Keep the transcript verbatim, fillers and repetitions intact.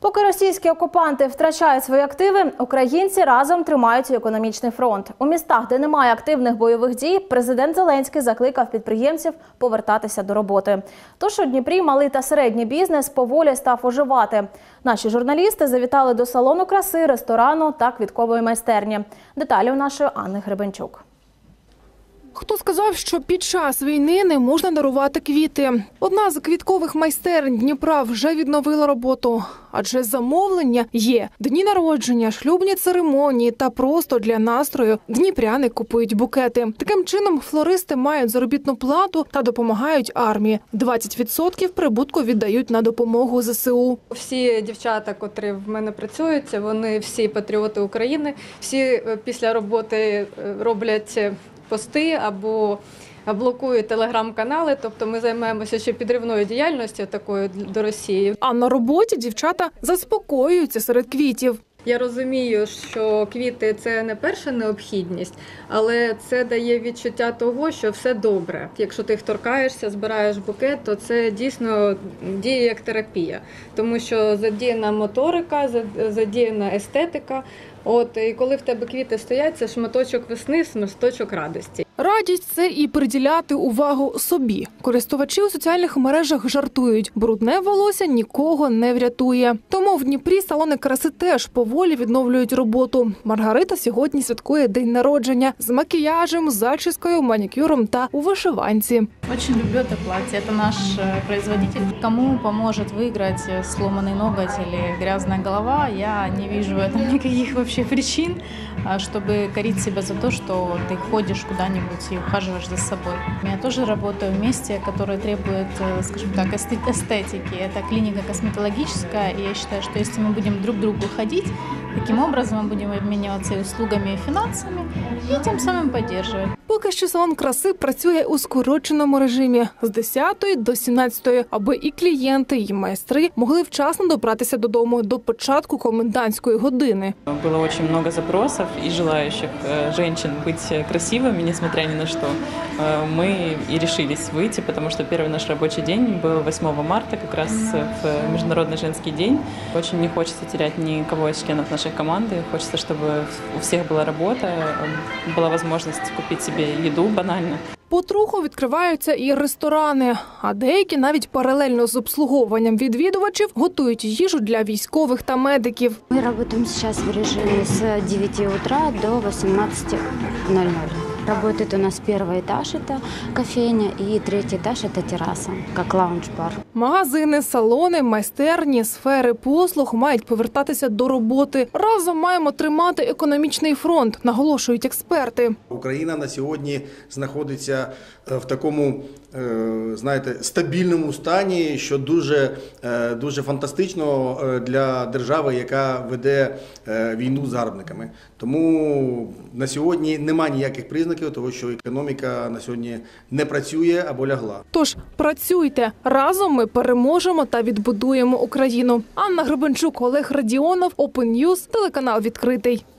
Поки російські окупанти втрачають свої активи, українці разом тримають економічний фронт. У містах, де немає активних бойових дій, президент Зеленський закликав підприємців повертатися до роботи. Тож у Дніпрі малий та середній бізнес поволі став оживати. Наші журналісти завітали до салону краси, ресторану та квіткової майстерні. Деталі у нашої Анни Гребенчук. Хто сказав, що під час війни не можна дарувати квіти? Одна з квіткових майстерень Дніпра вже відновила роботу. Адже замовлення є. Дні народження, шлюбні церемонії та просто для настрою дніпряни купують букети. Таким чином флористи мають заробітну плату та допомагають армії. двадцять відсотків прибутку віддають на допомогу зе се у. Всі дівчата, котрі в мене працюють, вони всі патріоти України. Всі після роботи роблять пости або блокують телеграм-канали, тобто ми займаємося ще підривною діяльністю такою до Росії. А на роботі дівчата заспокоюються серед квітів. Я розумію, що квіти – це не перша необхідність, але це дає відчуття того, що все добре. Якщо ти їх торкаєшся, збираєш букет, то це дійсно діє як терапія. Тому що задіяна моторика, задіяна естетика. От, і коли в тебе квіти стоять, це шматочок весни, шматочок радості. Радість – це і приділяти увагу собі. Користувачі у соціальних мережах жартують. Брудне волосся нікого не врятує. Тому в Дніпрі салони краси теж поволі відновлюють роботу. Маргарита сьогодні святкує день народження з макіяжем, зачіскою, манікюром та у вишиванці. Дуже люблю це плаття. Це наш производитель. Кому допоможе виграти сломаний ноготь або грязна голова, я не бачу в цьому ніяких вообще причин, чтобы корить себя за то, что ты ходишь куда-нибудь и ухаживаешь за собой. Я тоже работаю в месте, которое требует, скажем так, эстетики. Это клиника косметологическая, и я считаю, что если мы будем друг к другу ходить, таким образом мы будем обмениваться и услугами, и финансами, и тем самым поддерживать. Поки що салон краси працює у скороченому режимі з десятої до сімнадцятої, аби і клієнти, і майстри могли вчасно добратися додому до початку комендантської години. Було дуже багато запросів і желаючих жінок бути красивими, несмотря ні на що. Ми і вирішились вийти, тому що перший наш робочий день був восьмого марта, якраз в Міжнародний жінський день. Дуже не хочеться втрачати нікого із членів нашої команди. Хочеться, щоб у всіх була робота, була можливість купити собі їду банально. Потроху відкриваються і ресторани, а деякі навіть паралельно з обслуговуванням відвідувачів готують їжу для військових та медиків. Ми працюємо зараз в режимі з дев'яти утра до вісімнадцяти нуль нуль. Работает у нас первый этаж, это кофейня, и третий этаж – это терраса, как лаунж-бар. Магазини, салони, майстерні, сфери послуг мають повертатися до роботи. Разом маємо тримати економічний фронт, наголошують експерти. Україна на сьогодні знаходиться в такому, знаєте, стабільному стані, що дуже, дуже фантастично для держави, яка веде війну з загарбниками. Тому на сьогодні немає ніяких признаків того, що економіка на сьогодні не працює або лягла. Тож працюйте. Разом ми переможемо та відбудуємо Україну. Анна Гребенчук, Олег Радіонов, Open News, телеканал «Відкритий».